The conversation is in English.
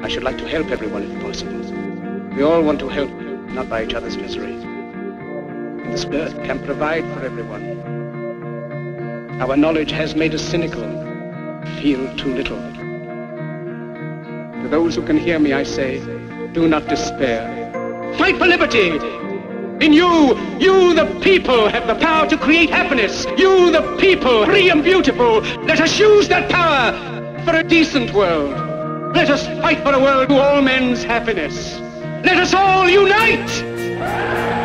I should like to help everyone if possible. We all want to help, not by each other's misery. And this earth can provide for everyone. Our knowledge has made us cynical, feel too little. To those who can hear me, I say, do not despair. Fight for liberty! In you the people, have the power to create happiness. You, the people, free and beautiful. Let us use that power for a decent world. Let us fight for a world to all men's happiness. Let us all unite!